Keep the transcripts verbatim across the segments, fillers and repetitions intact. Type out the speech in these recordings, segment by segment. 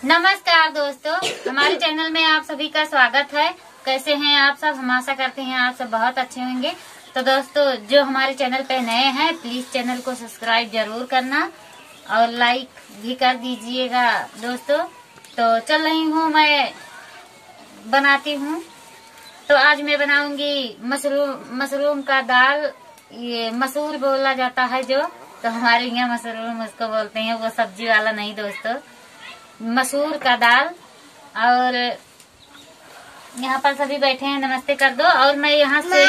नमस्कार दोस्तों, हमारे चैनल में आप सभी का स्वागत है। कैसे हैं आप सब? हम आशा करते हैं आप सब बहुत अच्छे होंगे। तो दोस्तों, जो हमारे चैनल पे नए हैं प्लीज चैनल को सब्सक्राइब जरूर करना और लाइक भी कर दीजिएगा दोस्तों। तो चल रही हूँ, मैं बनाती हूँ। तो आज मैं बनाऊंगी मशरूम मशरूम का दाल। ये मसूर बोला जाता है जो, तो हमारे यहाँ मशरूम उसको बोलते हैं, वो सब्जी वाला नहीं दोस्तों, मसूर का दाल। और यहाँ पर सभी बैठे हैं, नमस्ते कर दो। और मैं यहाँ से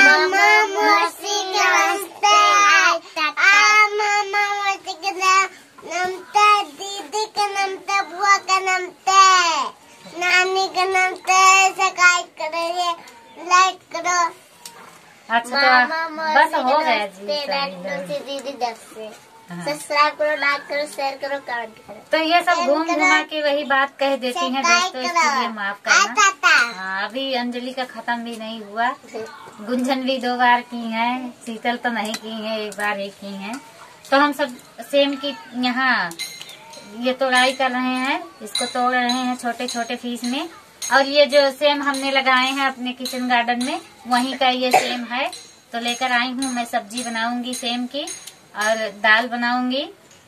दीदी का नमस्ते, बुआ का नमस्ते, नानी का नमस्ते। सब्सक्राइब करो, लाइक करो। अच्छा तो बस हो गया जी। दीदी दस से सब्सक्राइब करो, लाइक करो, शेयर करो, कमेंट करो। तो ये सब घूम घुमा के वही बात कह देती हैं दोस्तों, इसके लिए माफ करना। हाँ, अभी अंजलि का खत्म भी नहीं हुआ। गुंजन भी दो बार की हैं, शीतल तो नहीं की है, एक बार ही की हैं। तो हम सब सेम की यहाँ ये तोड़ाई कर रहे हैं, इसको तोड़ रहे हैं छोटे छोटे पीस में। और ये जो सेम हमने लगाए हैं अपने किचन गार्डन में, वहीं का ये सेम है। तो लेकर आई हूँ, मैं सब्जी बनाऊंगी सेम की और दाल बनाऊंगी।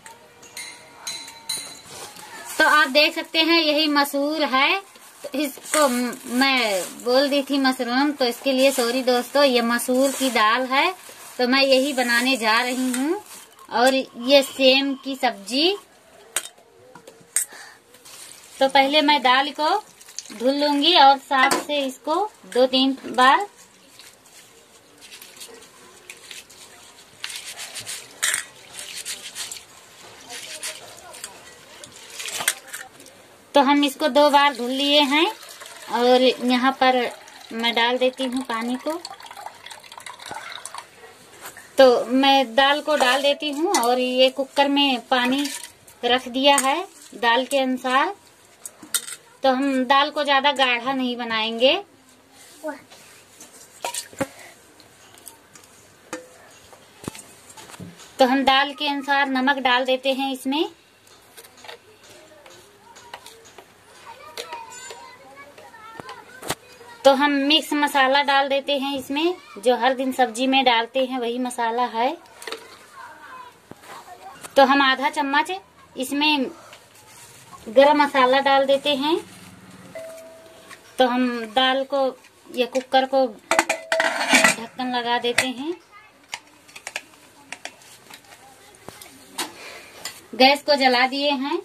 तो आप देख सकते हैं यही मसूर है। तो इसको मैं बोल दी थी मशरूम, तो इसके लिए सॉरी दोस्तों, ये मसूर की दाल है। तो मैं यही बनाने जा रही हूँ। और ये सेम की सब्जी। तो पहले मैं दाल को धुल लूंगी और साफ से इसको दो तीन बार। तो हम इसको दो बार धुल लिए हैं। और यहाँ पर मैं डाल देती हूँ पानी को। तो मैं दाल को डाल देती हूँ और ये कुकर में पानी रख दिया है दाल के अनुसार। तो हम दाल को ज्यादा गाढ़ा नहीं बनाएंगे। तो हम दाल के अनुसार नमक डाल देते हैं इसमें। तो हम मिक्स मसाला डाल देते हैं इसमें, जो हर दिन सब्जी में डालते हैं वही मसाला है। तो हम आधा चम्मच इसमें गरम मसाला डाल देते हैं। तो हम दाल को या कुकर को ढक्कन लगा देते हैं। गैस को जला दिए हैं।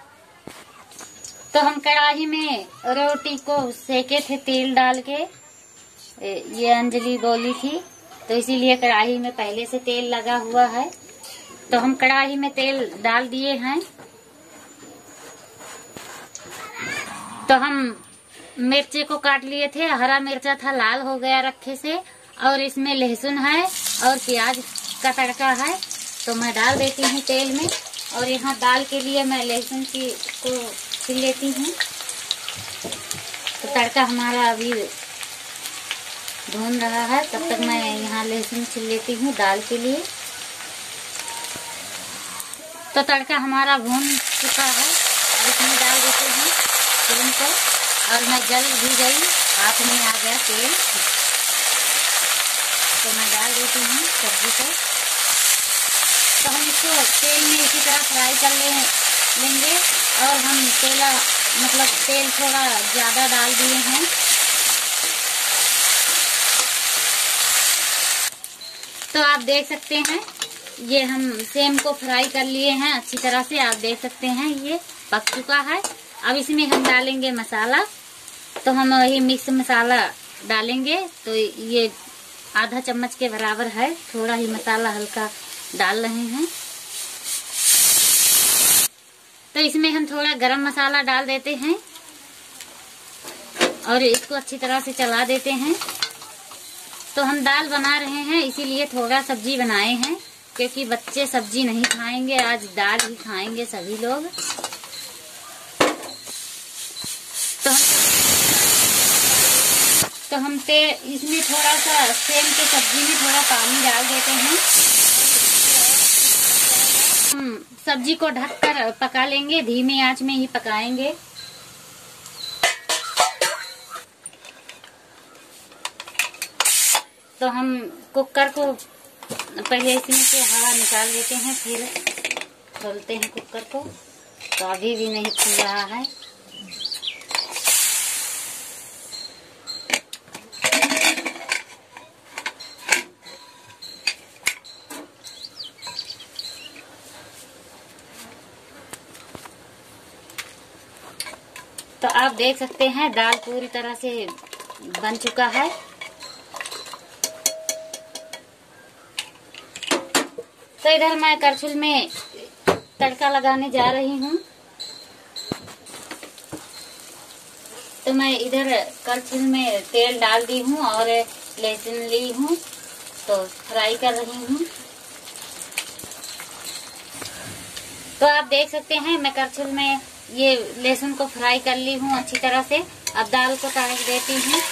तो हम कढ़ाई में रोटी को सेके थे तेल डाल के, ये अंजलि बोली थी, तो इसीलिए कढ़ाई में पहले से तेल लगा हुआ है। तो हम कढ़ाई में तेल डाल दिए हैं। तो हम मिर्ची को काट लिए थे, हरा मिर्चा था, लाल हो गया रखे से। और इसमें लहसुन है और प्याज का तड़का है। तो मैं डाल देती हूँ तेल में। और यहाँ दाल के लिए मैं लहसुन की को छील लेती हूँ। तो तड़का हमारा अभी भून रहा है, तब तक मैं यहाँ लहसुन छील लेती हूँ दाल के लिए। तो तड़का हमारा भून चुका है, इसमें डाल देते हैं तेल को। और मैं जल भी गई, हाथ में आ गया तेल। तो मैं डाल देती हूँ सब्जी को। तो हम इसको तेल में इसी तरह फ्राई कर ले, लेंगे। और हम तेला मतलब तेल थोड़ा ज्यादा डाल दिए हैं। तो आप देख सकते हैं ये हम सेम को फ्राई कर लिए हैं अच्छी तरह से। आप देख सकते हैं ये पक चुका है। अब इसमें हम डालेंगे मसाला। तो हम वही मिक्स मसाला डालेंगे। तो ये आधा चम्मच के बराबर है, थोड़ा ही मसाला हल्का डाल रहे हैं। तो इसमें हम थोड़ा गरम मसाला डाल देते हैं और इसको अच्छी तरह से चला देते हैं। तो हम दाल बना रहे हैं, इसीलिए थोड़ा सब्जी बनाए हैं, क्योंकि बच्चे सब्जी नहीं खाएंगे, आज दाल ही खाएंगे सभी लोग। तो हम तो हम ते इसमें थोड़ा सा सेम के सब्जी में थोड़ा पानी डाल देते हैं। हम सब्जी को ढककर पका लेंगे, धीमी आंच में ही पकाएंगे। तो हम कुकर को पहले इसमें से हवा निकाल देते हैं, फिर खोलते हैं कुकर को। तो अभी भी नहीं खुल रहा है। तो आप देख सकते हैं दाल पूरी तरह से बन चुका है। तो इधर मैं करछुल में तड़का लगाने जा रही हूँ। तो मैं इधर करछुल में तेल डाल दी हूँ और लहसुन ली हूँ, तो फ्राई कर रही हूँ। तो आप देख सकते हैं मैं करछुल में ये लहसुन को फ्राई कर ली हूँ अच्छी तरह से। अब दाल को तड़क देती हूँ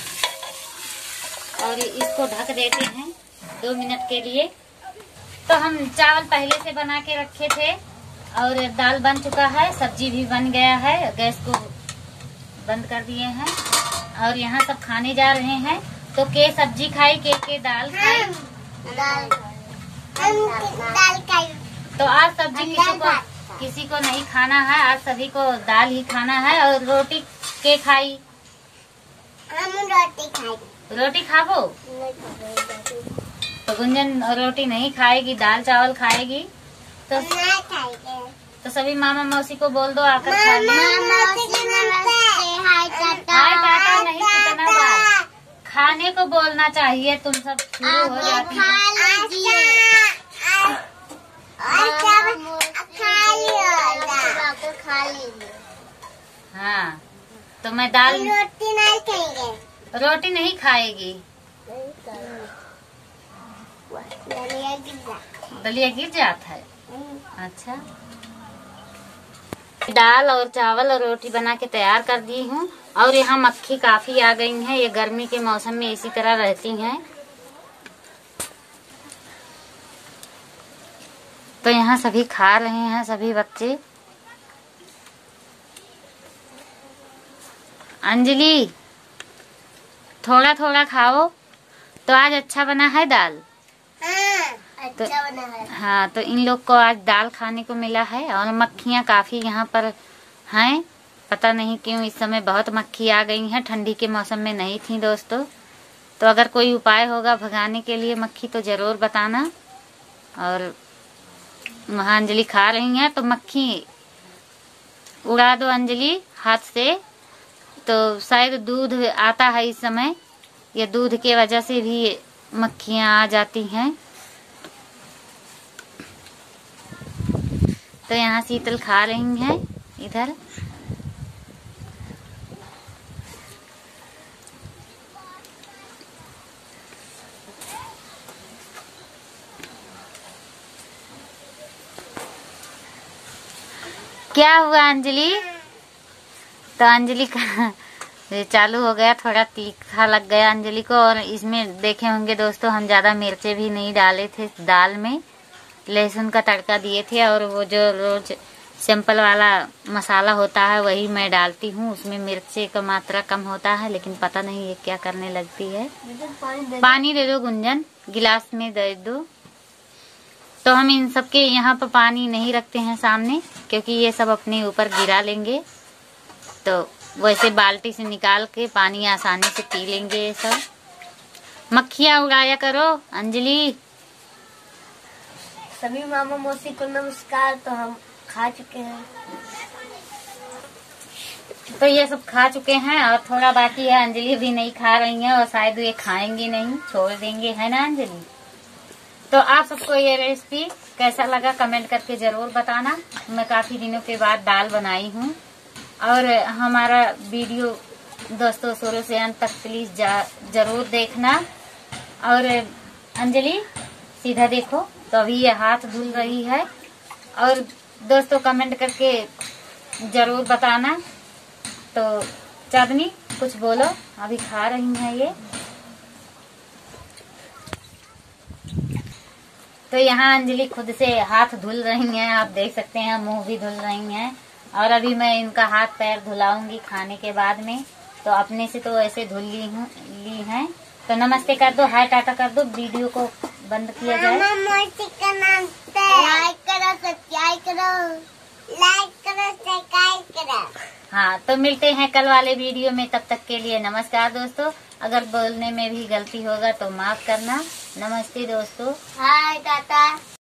और इसको ढक देते हैं दो मिनट के लिए। तो हम चावल पहले से बना के रखे थे और दाल बन चुका है, सब्जी भी बन गया है। गैस को बंद कर दिए हैं और यहाँ सब खाने जा रहे हैं। तो के सब्जी खाई, के के दाल खाई। दाल दाल खाई। तो आज सब्जी किसी को किसी को नहीं खाना है, आज सभी को दाल ही खाना है। और रोटी के खाई? हम रोटी खाई। रोटी खाबो? तो गुंजन रोटी नहीं खाएगी, दाल चावल खाएगी। तो नहीं खाएंगे। तो सभी मामा मौसी को बोल दो आकर खा ले। हाय टाटा। हाय टाटा नहीं, कितना बार खाने को बोलना चाहिए। तुम सब शुरू हो जाती हो। हाँ, तो मैं दाल रोटी नहीं खाएंगे। रोटी नहीं खाएगी। दलिया गिर दलिया गिर जाता है। अच्छा, दाल और चावल और रोटी बना के तैयार कर दी हूँ। और यहाँ मक्खी काफी आ गई हैं। ये गर्मी के मौसम में इसी तरह रहती हैं। तो यहाँ सभी खा रहे हैं, सभी बच्चे। अंजलि थोड़ा थोड़ा खाओ। तो आज अच्छा बना है दाल। हाँ, अच्छा बना है। हाँ, तो इन लोग को आज दाल खाने को मिला है। और मक्खियाँ काफी यहाँ पर हैं, पता नहीं क्यों इस समय बहुत मक्खी आ गई हैं। ठंडी के मौसम में नहीं थी दोस्तों। तो अगर कोई उपाय होगा भगाने के लिए मक्खी तो जरूर बताना। और वहाँ अंजलि खा रही हैं, तो मक्खी उड़ा दो अंजलि हाथ से। तो शायद दूध आता है इस समय, ये दूध के वजह से भी मक्खियाँ आ जाती हैं। तो यहाँ शीतल खा रही हैं इधर। क्या हुआ अंजलि? तो अंजलि का चालू हो गया, थोड़ा तीखा लग गया अंजलि को। और इसमें देखे होंगे दोस्तों, हम ज्यादा मिर्चे भी नहीं डाले थे दाल में, लहसुन का तड़का दिए थे। और वो जो रोज सिंपल वाला मसाला होता है वही मैं डालती हूँ, उसमें मिर्चे का मात्रा कम होता है। लेकिन पता नहीं ये क्या करने लगती है। पानी दे दो गुंजन, गिलास में दे दो। तो हम इन सबके यहाँ पर पानी नहीं रखते हैं सामने, क्योंकि ये सब अपने ऊपर गिरा लेंगे। तो वैसे बाल्टी से निकाल के पानी आसानी से पी लेंगे ये सब। मक्खियाँ उड़ाया करो अंजलि। सभी मामा मौसी को नमस्कार। तो हम खा चुके हैं। तो ये सब खा चुके हैं और थोड़ा बाकी है। अंजलि भी नहीं खा रही है और शायद ये खाएंगी नहीं, छोड़ देंगे, है ना अंजलि? तो आप सबको ये रेसिपी कैसा लगा कमेंट करके जरूर बताना। मैं काफी दिनों के बाद दाल बनाई हूँ। और हमारा वीडियो दोस्तों शुरू से अंत तक प्लीज जरूर देखना। और अंजलि सीधा देखो। तो अभी ये हाथ धुल रही है। और दोस्तों कमेंट करके जरूर बताना। तो चांदनी कुछ बोलो, अभी खा रही हैं ये। तो यहाँ अंजलि खुद से हाथ धुल रही हैं, आप देख सकते हैं, मुंह भी धुल रही हैं। और अभी मैं इनका हाथ पैर धुलाऊंगी खाने के बाद में। तो अपने से तो ऐसे धुल ली हूँ ली हैं। तो नमस्ते कर दो, हाय टाटा कर दो, वीडियो को बंद किया जाए। मौसी का नमस्ते, लाइक करो, सब्सक्राइब करो, लाइक करो, सब्सक्राइब करो। हाँ, तो मिलते हैं कल वाले वीडियो में, तब तक के लिए नमस्कार दोस्तों। अगर बोलने में भी गलती होगा तो माफ करना। नमस्ते दोस्तों, हाय टाटा।